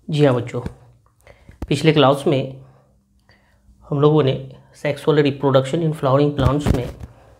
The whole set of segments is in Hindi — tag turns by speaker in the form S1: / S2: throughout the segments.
S1: जी हाँ बच्चों, पिछले क्लास में हम लोगों ने sexual reproduction in flowering plants में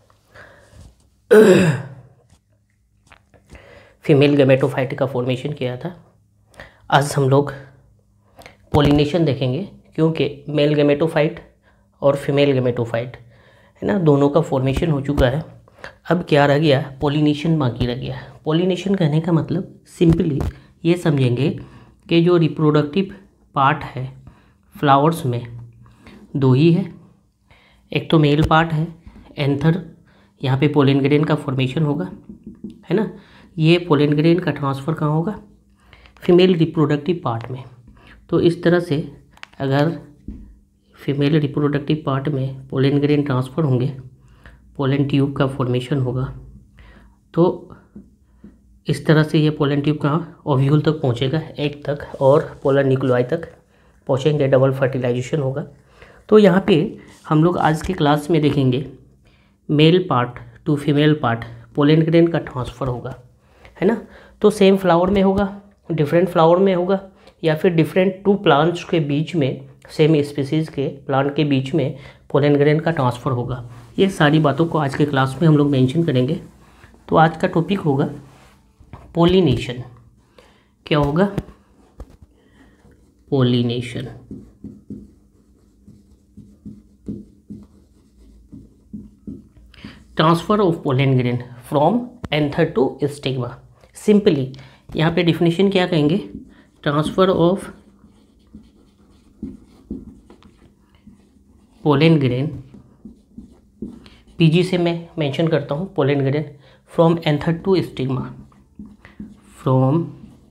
S1: फीमेल गैमेटोफाइट का फॉर्मेशन किया था। आज हम लोग पोलिनेशन देखेंगे, क्योंकि मेल गैमेटोफाइट और फीमेल गैमेटोफाइट है ना, दोनों का फॉर्मेशन हो चुका है। अब क्या रह गया? पोलिनेशन बाकी रह गया। पोलिनेशन कहने का मतलब सिंपली ये समझेंगे कि जो रिप्रोडक्टिव पार्ट है फ्लावर्स में दो ही है। एक तो मेल पार्ट है, एंथर, यहाँ पे पोलन ग्रेन का फॉर्मेशन होगा, है ना। ये पोलन ग्रेन का ट्रांसफ़र कहाँ होगा? फीमेल रिप्रोडक्टिव पार्ट में। तो इस तरह से अगर फीमेल रिप्रोडक्टिव पार्ट में पोलन ग्रेन ट्रांसफ़र होंगे, पोलन ट्यूब का फॉर्मेशन होगा, तो इस तरह से ये पोलन ट्यूब कहाँ? ओव्यूल तक पहुँचेगा, एग तक, और पोलर न्यूक्लियाई तक पहुँचेंगे, डबल फर्टिलाइजेशन होगा। तो यहाँ पे हम लोग आज की क्लास में देखेंगे male part to female part pollen grain का ट्रांसफ़र होगा, है ना। तो सेम फ्लावर में होगा, डिफरेंट फ्लावर में होगा, या फिर डिफरेंट टू प्लांट्स के बीच में, सेम स्पीसीज़ के प्लांट के बीच में पोलन ग्रेन का ट्रांसफ़र होगा। ये सारी बातों को आज के क्लास में हम लोग मेंशन करेंगे। तो आज का टॉपिक होगा पोलिनेशन। क्या होगा? Pollination. Transfer of pollen grain from anther to stigma. Simply यहाँ पे डिफिनेशन क्या कहेंगे? Transfer of pollen grain, PG से मैं मेंशन करता हूँ pollen grain, from anther to stigma, from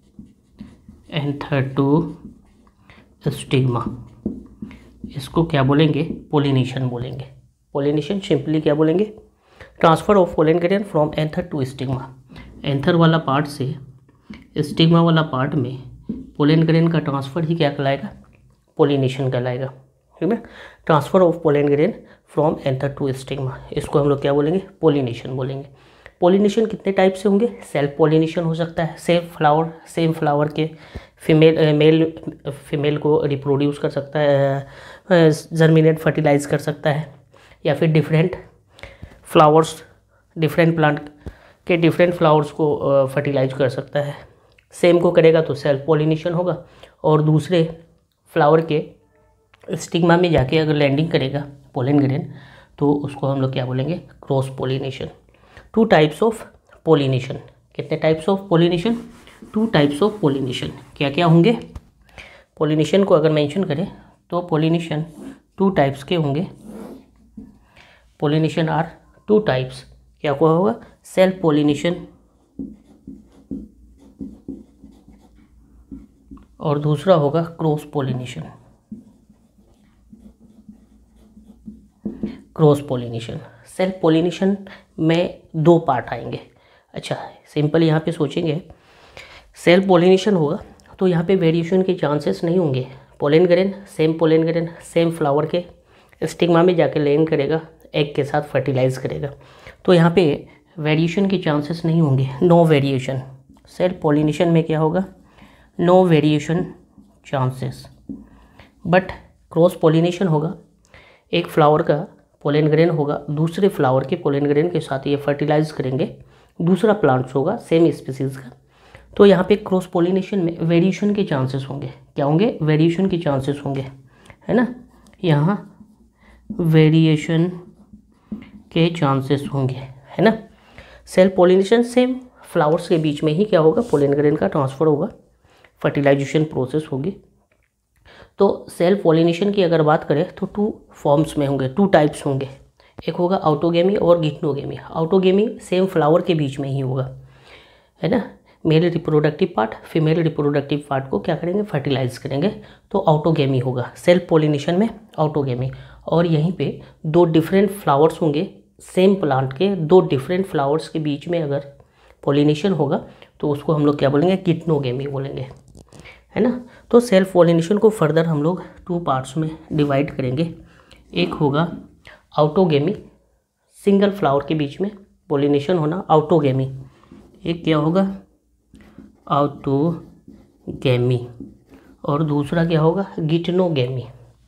S1: anther to stigma. इसको क्या बोलेंगे? पोलिनेशन बोलेंगे। पोलिनेशन सिंपली क्या बोलेंगे? Transfer of pollen grain from anther to stigma. Anther वाला पार्ट से स्टिग्मा वाला पार्ट में पोलन ग्रेन का ट्रांसफ़र ही क्या कहलाएगा? पोलिनेशन कहलाएगा, ठीक है। Transfer of pollen grain from anther to stigma, इसको हम लोग क्या बोलेंगे? पोलिनेशन बोलेंगे। पोलिनेशन कितने टाइप से होंगे? सेल्फ पोलिनेशन हो सकता है, सेम फ्लावर के मेल फीमेल को रिप्रोड्यूस कर सकता है, जर्मिनेट फर्टिलाइज कर सकता है, या फिर डिफरेंट फ्लावर्स, डिफरेंट प्लांट के डिफरेंट फ्लावर्स को फर्टिलाइज कर सकता है। सेम को करेगा तो सेल्फ पोलिनेशन होगा, और दूसरे फ्लावर के स्टिग्मा में जाके अगर लैंडिंग करेगा पोलन ग्रेन, तो उसको हम लोग क्या बोलेंगे? Cross pollination. Two types of pollination. कितने types of pollination? Two types of pollination. क्या क्या होंगे? पोलिनेशन को अगर मेंशन करें तो पोलिनेशन टू टाइप्स के होंगे। Pollination are two types. क्या क्या होगा? सेल्फ पोलिनेशन और दूसरा होगा cross pollination. Cross pollination. Self pollination में दो पार्ट आएंगे। अच्छा, सिंपल यहाँ पे सोचेंगे, सेल्फ पोलिनेशन होगा तो यहाँ पे वेरिएशन के चांसेस नहीं होंगे। पोलन ग्रेन सेम फ्लावर के स्टिग्मा में जाके लैंड करेगा, एग के साथ फर्टिलाइज करेगा, तो यहाँ पे वेरिएशन के चांसेस नहीं होंगे, नो वेरिएशन। सेल्फ पोलिनेशन में क्या होगा? No variation chances. But cross pollination होगा, एक फ्लावर का पोलन ग्रेन होगा, दूसरे फ्लावर के पोलन ग्रेन के साथ ये फर्टिलाइज करेंगे, दूसरा प्लांट्स होगा सेम स्पीसीज़ का, तो यहाँ पे क्रॉस पोलिनेशन में वेरिएशन के चांसेस होंगे। क्या होंगे? वेरिएशन के चांसेस होंगे, है ना। यहाँ वेरिएशन के चांसेस होंगे, है ना। सेल्फ पोलिनेशन सेम फ्लावर्स के बीच में ही क्या होगा? पोलन ग्रेन का ट्रांसफ़र होगा, फर्टिलाइजेशन प्रोसेस होगी। तो सेल्फ पोलिनेशन की अगर बात करें तो टू फॉर्म्स में होंगे, टू टाइप्स होंगे। एक होगा ऑटोगेमी और गिक्नोगेमी। ऑटोगेमी सेम फ्लावर के बीच में ही होगा, है ना। Male reproductive part female reproductive part को क्या करेंगे? फर्टिलाइज करेंगे, तो ऑटोगेमी होगा। सेल्फ पोलिनेशन में ऑटोगेमी। और यहीं पे दो डिफरेंट फ्लावर्स होंगे, सेम प्लांट के दो डिफरेंट फ्लावर्स के बीच में अगर पोलिनेशन होगा तो उसको हम लोग क्या बोलेंगे? गिक्नोगेमी बोलेंगे, है ना। तो सेल्फ पोलिनेशन को फर्दर हम लोग टू पार्ट्स में डिवाइड करेंगे। एक होगा ऑटोगेमी, सिंगल फ्लावर के बीच में पोलिनेशन होना, ऑटोगेमी। एक क्या होगा? ऑटोगेमी। और दूसरा क्या होगा, गिटनोगेमी।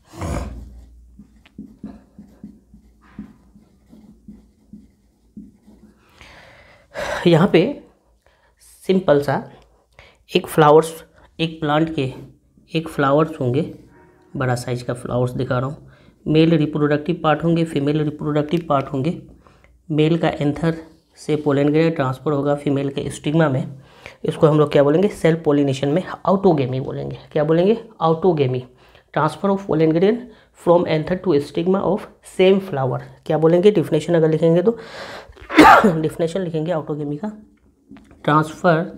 S1: यहाँ पे सिंपल सा एक प्लांट के एक फ्लावर्स होंगे, बड़ा साइज का फ्लावर्स दिखा रहा हूँ। मेल रिप्रोडक्टिव पार्ट होंगे, फीमेल रिप्रोडक्टिव पार्ट होंगे। मेल का एंथर से पोलन ग्रेन ट्रांसफर होगा फीमेल के स्टिग्मा में। इसको हम लोग क्या बोलेंगे, सेल्फ पोलिनेशन में ऑटोगेमी बोलेंगे। क्या बोलेंगे, autogamy. Transfer of pollen grain from anther to stigma of same flower. क्या बोलेंगे, डिफिनेशन अगर लिखेंगे तो डिफिनेशन लिखेंगे ऑटोगेमी का, transfer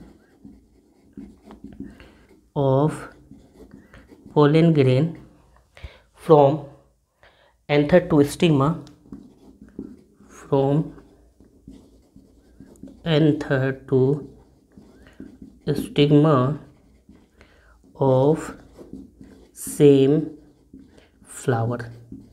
S1: of pollen grain from anther to stigma, from anther to stigma of same flower.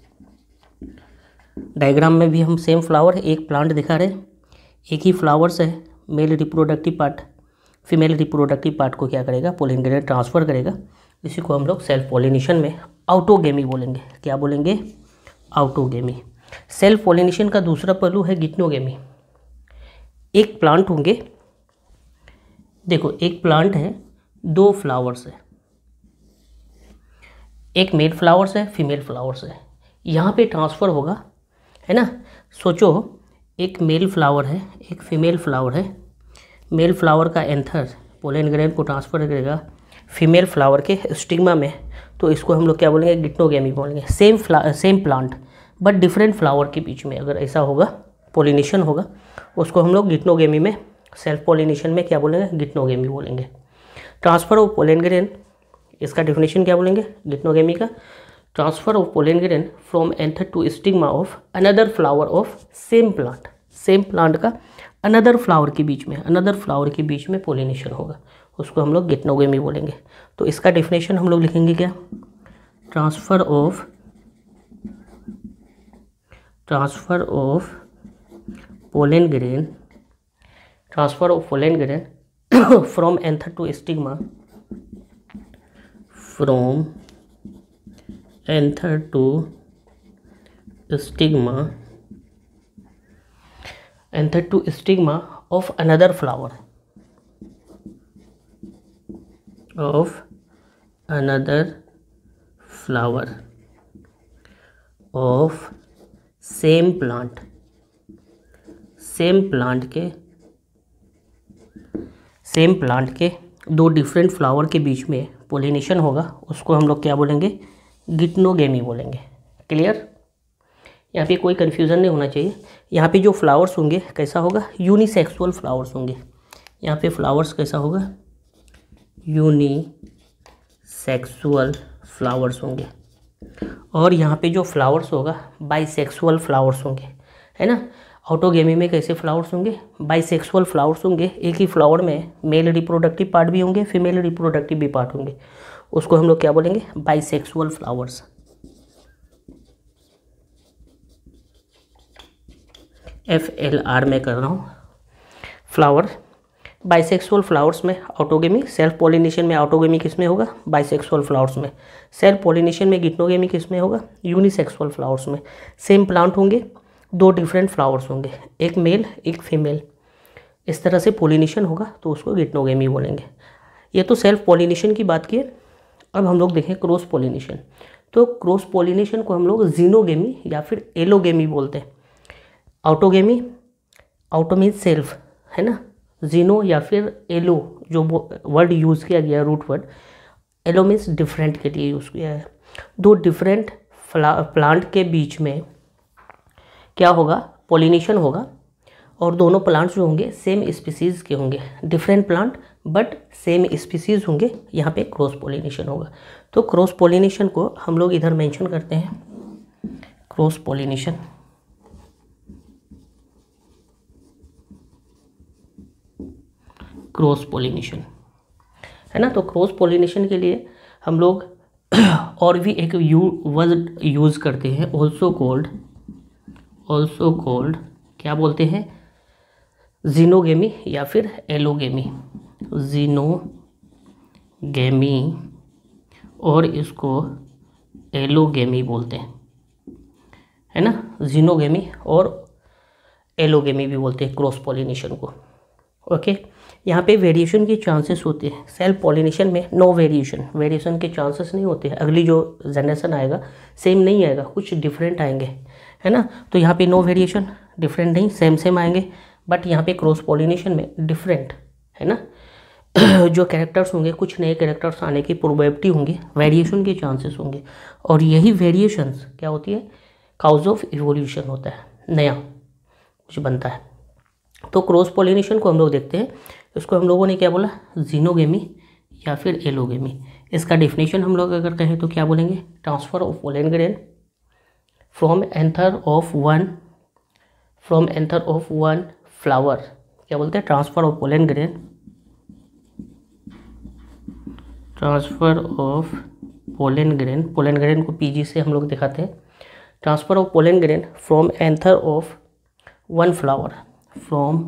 S1: Diagram में भी हम सेम फ्लावर, एक प्लांट दिखा रहे हैं, एक ही फ्लावर्स है। Male reproductive part female reproductive part को क्या करेगा, पोलन ग्रेन ट्रांसफ़र करेगा। इसी को हम लोग सेल्फ पोलिनेशन में ऑटोगेमी बोलेंगे। क्या बोलेंगे, ऑटोगेमी। सेल्फ पोलिनेशन का दूसरा पहलू है गिटनोगेमी। एक प्लांट होंगे, देखो एक प्लांट है, दो फ्लावर्स है, एक मेल फ्लावर्स है, फीमेल फ्लावर्स है। यहाँ पे ट्रांसफ़र होगा, है ना। सोचो एक मेल फ्लावर है, एक फीमेल फ्लावर है। मेल फ्लावर का एंथर पोलन ग्रेन को ट्रांसफ़र करेगा फीमेल फ्लावर के स्टिग्मा में, तो इसको हम लोग क्या बोलेंगे, गिटनोगेमी बोलेंगे। Same plant but different flower के बीच में अगर ऐसा होगा, पोलिनेशन होगा, उसको हम लोग गिटनोगेमी में, सेल्फ पोलिनेशन में क्या बोलेंगे, गिटनोगेमी बोलेंगे। ट्रांसफ़र ऑफ पोलन ग्रेन, इसका डेफिनेशन क्या बोलेंगे, गिटनोगेमी का, transfer of pollen grain from anther to stigma of another flower of same plant. Same plant का अनदर फ्लावर के बीच में पोलिनेशन होगा, उसको हम लोग गिटनोगेमी बोलेंगे। तो इसका डेफिनेशन हम लोग लिखेंगे क्या, transfer of pollen grain from anther to stigma, from anther to stigma of another flower of same plant के दो डिफरेंट फ्लावर के बीच में पोलिनेशन होगा, उसको हम लोग क्या बोलेंगे, गिटनोगेमी बोलेंगे। क्लियर, यहाँ पे कोई कन्फ्यूज़न नहीं होना चाहिए। यहाँ पे जो फ्लावर्स होंगे कैसा होगा, यूनिसेक्सुअल फ्लावर्स होंगे। यहाँ पे फ्लावर्स कैसा होगा, यूनिसेक्सुअल फ्लावर्स होंगे। और यहाँ पे जो फ्लावर्स होगा बाइसेक्सुअल फ्लावर्स होंगे, है ना। ऑटोगेमी में कैसे फ्लावर्स होंगे, बाइसेक्सुअल फ्लावर्स होंगे। एक ही फ्लावर में मेल रिप्रोडक्टिव पार्ट भी होंगे, फीमेल रिप्रोडक्टिव भी पार्ट होंगे, उसको हम लोग क्या बोलेंगे, बाइसेक्सुअल फ्लावर्स। FLR में कर रहा हूँ, फ्लावर। बाइसेक्सुअल फ्लावर्स में ऑटोगेमी, सेल्फ पोलिनेशन में ऑटोगेमी किस में होगा, बाइसेक्सुअल फ्लावर्स में। सेल्फ पोलिनेशन में गिटनोगेमी किस में होगा, यूनिसेक्सुअल फ्लावर्स में। सेम प्लांट होंगे, दो डिफरेंट फ्लावर्स होंगे, एक मेल एक फीमेल, इस तरह से पोलिनेशन होगा तो उसको गिटनोगेमी बोलेंगे। ये तो सेल्फ पोलिनेशन की बात की है। अब हम लोग देखें क्रॉस पोलिनेशन। तो क्रॉस पोलिनेशन को हम लोग जीनोगेमी या फिर एलोगेमी बोलते हैं। ऑटोगेमी, ऑटो मीन्स सेल्फ, है ना। जीनो या फिर एलो जो वर्ड यूज़ किया गया, root word, allo means different के लिए यूज़ किया है। दो डिफरेंट प्लांट के बीच में क्या होगा, पोलिनेशन होगा, और दोनों प्लांट्स जो होंगे सेम स्पीसीज़ के होंगे। Different plant but same species होंगे, यहाँ पे क्रॉस पोलिनेशन होगा। तो क्रॉस पोलिनेशन को हम लोग इधर मेंशन करते हैं, क्रॉस पोलिनेशन। क्रॉस पोलिनेशन, है ना। तो क्रॉस पोलिनेशन के लिए हम लोग और भी एक वर्ड यूज़ करते हैं, ऑल्सो कॉल्ड क्या बोलते हैं, जीनोगेमी या फिर एलोगेमी। जीनोगेमी और इसको एलोगेमी बोलते हैं, है ना। जीनोगेमी और एलोगेमी भी बोलते हैं क्रॉस पॉलिनेशन को। ओके, यहाँ पे वेरिएशन के चांसेस होते हैं। सेल्फ पॉलिनेशन में नो वेरिएशन के चांसेस नहीं होते हैं। अगली जो जनरेशन आएगा सेम नहीं आएगा, कुछ डिफरेंट आएंगे, है ना। तो यहाँ पे नो वेरिएशन, डिफरेंट नहीं, सेम आएंगे। बट यहाँ पे क्रॉस पॉलिनेशन में डिफरेंट, है ना, जो कैरेक्टर्स होंगे, कुछ नए कैरेक्टर्स आने की प्रोबेबिलिटी होंगी, वेरिएशन के चांसेस होंगे। और यही वेरिएशंस क्या होती है, काउज ऑफ इवोल्यूशन होता है, नया कुछ बनता है। तो क्रॉस पॉलिनेशन को हम लोग देखते हैं, इसको हम लोगों ने क्या बोला, जीनोगेमी या फिर एलोगेमी। इसका डेफिनेशन हम लोग अगर कहें तो क्या बोलेंगे, transfer of pollen grain from anther of one flower, क्या बोलते हैं, transfer of pollen grain pollen grain को पीजी से हम लोग दिखाते हैं। Transfer of pollen grain from anther of one flower, from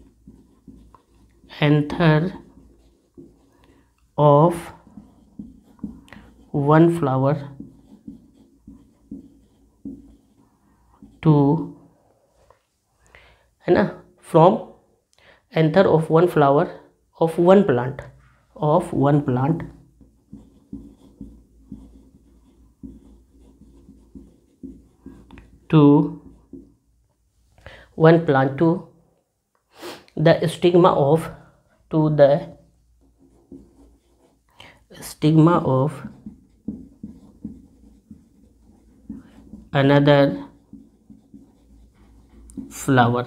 S1: anther of one flower to, है ना, from anther of one flower of one plant to one plant to the stigma of another flower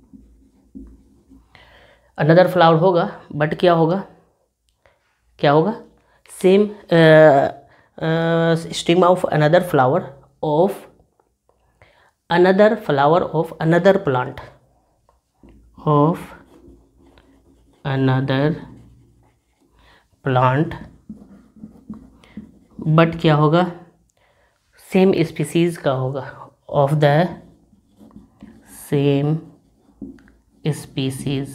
S1: होगा, बट क्या होगा same stigma of another flower of another plant but क्या होगा, सेम स्पीसीज का होगा, of the same species.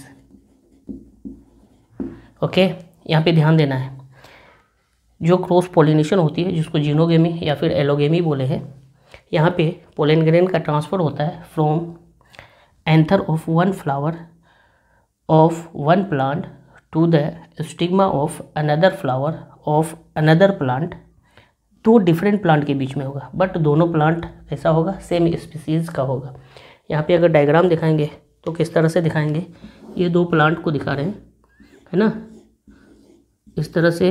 S1: Okay, यहाँ पे ध्यान देना है, जो क्रॉस पॉलिनेशन होती है जिसको जीनोगेमी या फिर एलोगेमी बोले हैं, यहाँ पे पोलन ग्रेन का ट्रांसफ़र होता है from anther of one flower of one plant to the stigma of another flower of another plant. दो डिफरेंट प्लांट के बीच में होगा, बट दोनों प्लांट ऐसा होगा, सेम स्पीसीज़ का होगा। यहाँ पे अगर डायग्राम दिखाएंगे तो किस तरह से दिखाएंगे, ये दो प्लांट को दिखा रहे हैं, है ना, इस तरह से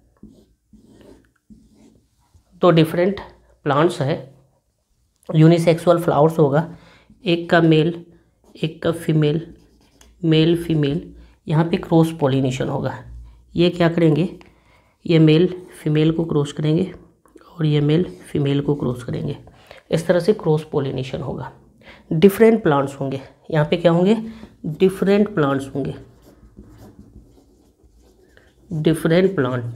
S1: दो डिफरेंट प्लांट्स है, यूनिसेक्सुअल फ्लावर्स होगा, एक का मेल एक का फीमेल, मेल फीमेल। यहाँ पे क्रॉस पॉलिनेशन होगा, ये क्या करेंगे, ये मेल फीमेल को क्रॉस करेंगे और ये मेल फीमेल को क्रॉस करेंगे, इस तरह से क्रॉस पॉलिनेशन होगा। डिफरेंट प्लांट्स होंगे, यहाँ पे क्या होंगे, डिफरेंट प्लांट्स होंगे, डिफरेंट प्लांट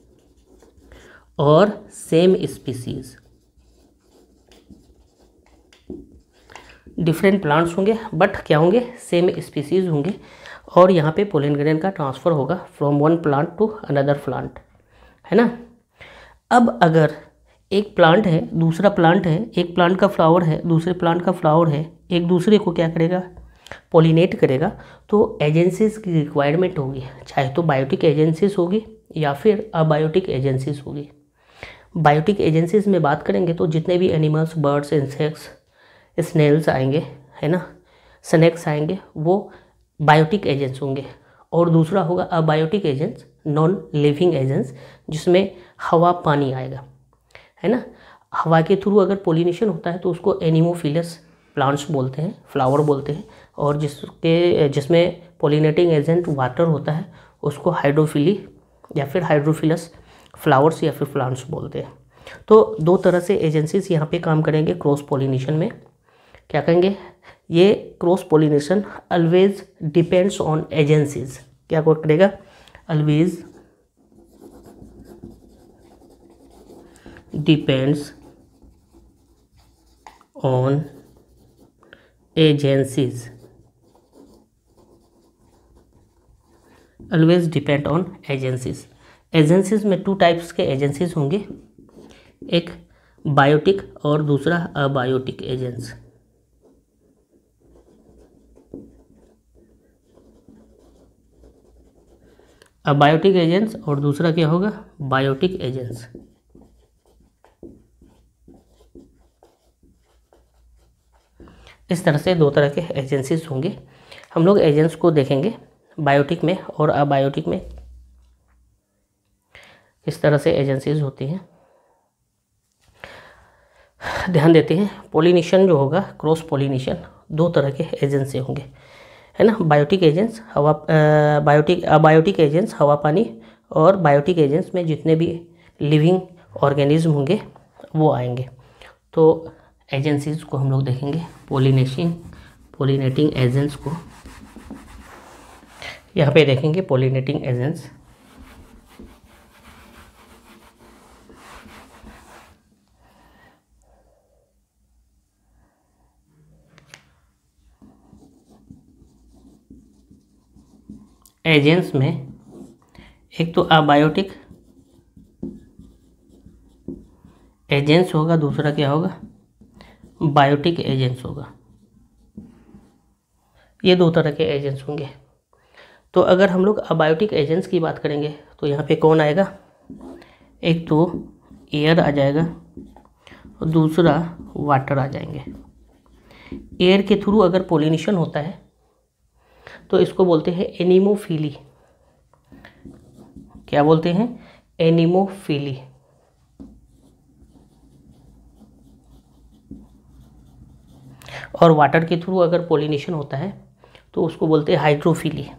S1: और सेम स्पीसीज। डिफरेंट प्लांट्स होंगे बट क्या होंगे, सेम स्पीसीज होंगे। और यहाँ पे पोलन ग्रेन का ट्रांसफ़र होगा from one plant to another plant, है ना। अब अगर एक प्लांट है दूसरा प्लांट है, एक प्लांट का फ्लावर है दूसरे प्लांट का फ्लावर है, एक दूसरे को क्या करेगा, पॉलिनेट करेगा, तो एजेंसीज की रिक्वायरमेंट होगी, चाहे तो बायोटिक एजेंसीज होगी या फिर अबायोटिक एजेंसीज होगी। बायोटिक एजेंसीज में बात करेंगे तो जितने भी एनिमल्स, बर्ड्स, इंसेक्ट्स, स्नेल्स आएंगे, है ना, स्नेक्स आएंगे, वो बायोटिक एजेंट्स होंगे। और दूसरा होगा abiotic agents, non living agents, जिसमें हवा पानी आएगा, है ना। हवा के थ्रू अगर पोलिनेशन होता है तो उसको एनिमोफिलस प्लांट्स बोलते हैं, फ्लावर बोलते हैं। और जिसमें पोलिनेटिंग एजेंट वाटर होता है उसको हाइड्रोफिली या फिर हाइड्रोफिलस फ्लावर्स या फिर प्लांट्स बोलते हैं। तो दो तरह से एजेंसीज यहाँ पे काम करेंगे क्रॉस पोलिनेशन में। क्या कहेंगे, ये cross pollination always depends on agencies. क्या करेगा, always depends on agencies, always depend on agencies. Agencies में 2 टाइप्स के एजेंसीज होंगे, एक बायोटिक और दूसरा अबायोटिक एजेंट्स। अबायोटिक एजेंट्स और दूसरा क्या होगा, बायोटिक एजेंट्स। इस तरह से 2 तरह के एजेंसीज होंगे। हम लोग एजेंट्स को देखेंगे बायोटिक में और अबायोटिक में किस तरह से एजेंसीज होती हैं। ध्यान देते हैं, पोलिनेशन जो होगा, क्रॉस पोलिनेशन, 2 तरह के एजेंट्स से होंगे, है ना। बायोटिक एजेंट्स हवा, अबायोटिक एजेंट्स हवा पानी, और बायोटिक एजेंट्स में जितने भी लिविंग ऑर्गेनिज्म होंगे वो आएंगे। तो एजेंसीज को हम लोग देखेंगे, पोलिनेटिंग एजेंट्स को यहाँ पे देखेंगे, पोलिनेटिंग एजेंट्स। एजेंट्स में एक तो अबायोटिक एजेंट्स होगा, दूसरा क्या होगा, बायोटिक एजेंट्स होगा। ये 2 तरह के एजेंट्स होंगे। तो अगर हम लोग अबायोटिक एजेंट्स की बात करेंगे तो यहाँ पे कौन आएगा, एक तो एयर आ जाएगा और दूसरा वाटर आ जाएंगे। एयर के थ्रू अगर पोलिनेशन होता है तो इसको बोलते हैं एनिमोफिली। क्या बोलते हैं, एनिमोफिली। और वाटर के थ्रू अगर पोलिनेशन होता है तो उसको बोलते हैं हाइड्रोफिली।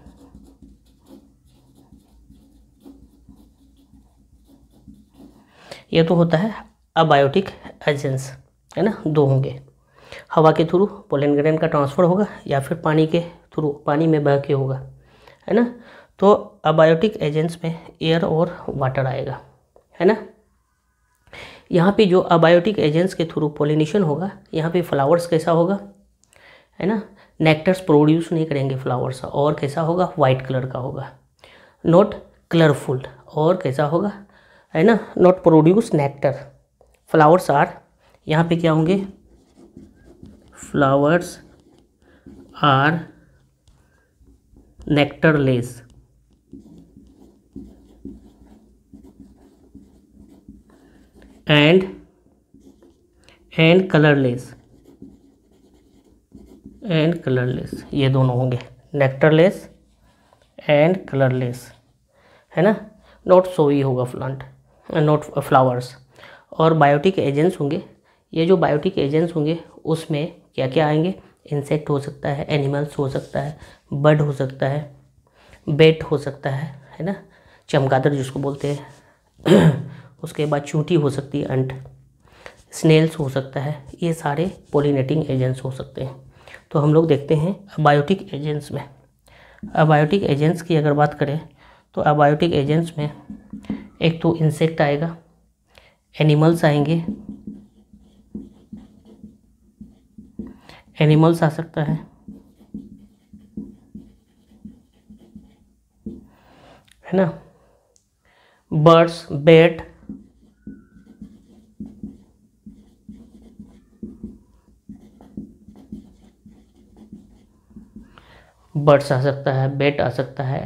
S1: ये तो होता है अबायोटिक एजेंट्स, है ना, 2 होंगे। हवा के थ्रू पोलन ग्रेन का ट्रांसफ़र होगा या फिर पानी के थ्रू, पानी में बह के होगा, है ना। तो अबायोटिक एजेंट्स में एयर और वाटर आएगा, है ना। यहाँ पे जो अबायोटिक एजेंट्स के थ्रू पोलिनेशन होगा, यहाँ पे फ्लावर्स कैसा होगा, है ना, नेक्टर्स प्रोड्यूस नहीं करेंगे फ्लावर्स, और कैसा होगा, वाइट कलर का होगा, नॉट कलरफुल, और कैसा होगा, है ना, not produce nectar. Flowers are, यहाँ पे क्या होंगे, flowers are nectarless and colourless, ये दोनों होंगे, नेक्टरलेस एंड कलरलेस, है ना। नॉट सोई होगा प्लांट, नॉट फ्लावर्स। और बायोटिक एजेंट्स होंगे, ये जो बायोटिक एजेंट्स होंगे उसमें क्या क्या आएंगे, इंसेक्ट हो सकता है, एनिमल्स हो सकता है, बर्ड हो सकता है, बेट हो सकता है ना, चमगादड़ जिसको बोलते हैं उसके बाद चूंटी हो सकती है, अंट, स्नेल्स हो सकता है। ये सारे पोलिनेटिंग एजेंट्स हो सकते हैं। तो हम लोग देखते हैं अबायोटिक एजेंट्स में। अबायोटिक एजेंट्स की अगर बात करें तो अबायोटिक एजेंट्स में एक तो इंसेक्ट आएगा, एनिमल्स आएंगे, एनिमल्स आ सकता है ना, बर्ड्स, बैट, बर्ड्स आ सकता है, बैट आ सकता है,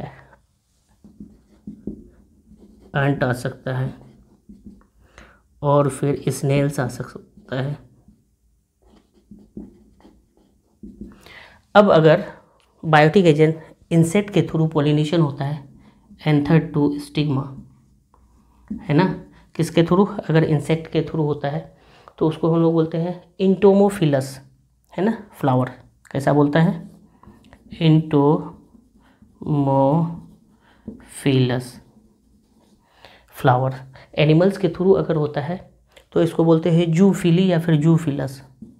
S1: एंट आ सकता है, और फिर स्नेल्स आ सकता है। अब अगर बायोटिक एजेंट इंसेक्ट के थ्रू पोलिनेशन होता है, एंथर टू स्टिग्मा, है ना, किसके थ्रू, अगर इंसेक्ट के थ्रू होता है तो उसको हम लोग बोलते हैं इंटोमोफिलस, है ना, फ्लावर। कैसा बोलता है, इंटोमोफिलस फ्लावर। एनिमल्स के थ्रू अगर होता है तो इसको बोलते हैं जूफिली या फिर जूफिलस,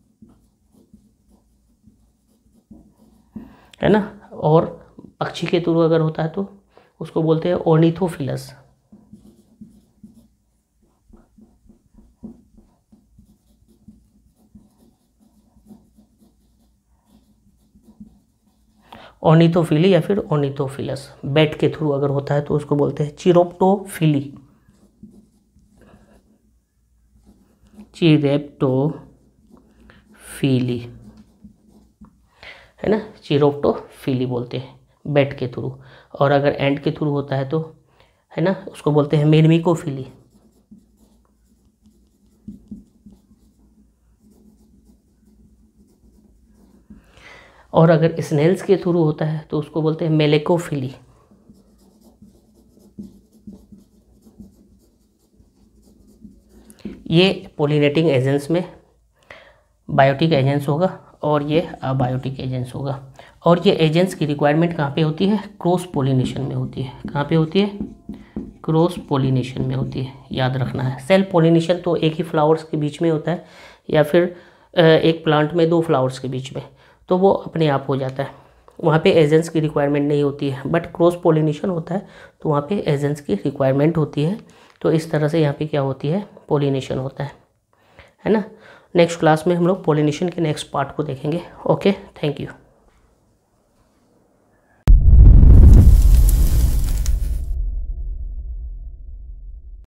S1: है ना। और पक्षी के थ्रू अगर होता है तो उसको बोलते हैं ऑर्निथोफिलस। ऑर्निथोफिली या फिर ऑर्निथोफिलस। बैट के थ्रू अगर होता है तो उसको बोलते हैं चिरोप्टोफिली, चिरेप्टोफिली, है ना, चिरोप्टोफिली बोलते हैं बैट के थ्रू। और अगर एंट के थ्रू होता है तो, है ना, उसको बोलते हैं मेरमिकोफिली। और अगर स्नेल्स के थ्रू होता है तो उसको बोलते हैं मेलेकोफिली। ये पोलिनेटिंग एजेंट्स में बायोटिक एजेंट्स होगा और ये अबायोटिक एजेंट्स होगा। और ये एजेंट्स की रिक्वायरमेंट कहाँ पे होती है? क्रॉस पोलिनेशन में होती है। कहाँ पे होती है? क्रॉस पोलिनेशन में होती है, याद रखना है। सेल्फ पोलिनेशन तो एक ही फ्लावर्स के बीच में होता है या फिर एक प्लांट में 2 फ्लावर्स के बीच में, तो वो अपने आप हो जाता है, वहाँ पे एजेंट्स की रिक्वायरमेंट नहीं होती है। बट क्रॉस पोलिनेशन होता है तो वहाँ पे एजेंट्स की रिक्वायरमेंट होती है। तो इस तरह से यहाँ पे क्या होती है? पोलिनेशन होता है ना। नेक्स्ट क्लास में हम लोग पोलिनेशन के नेक्स्ट पार्ट को देखेंगे। Okay, thank you.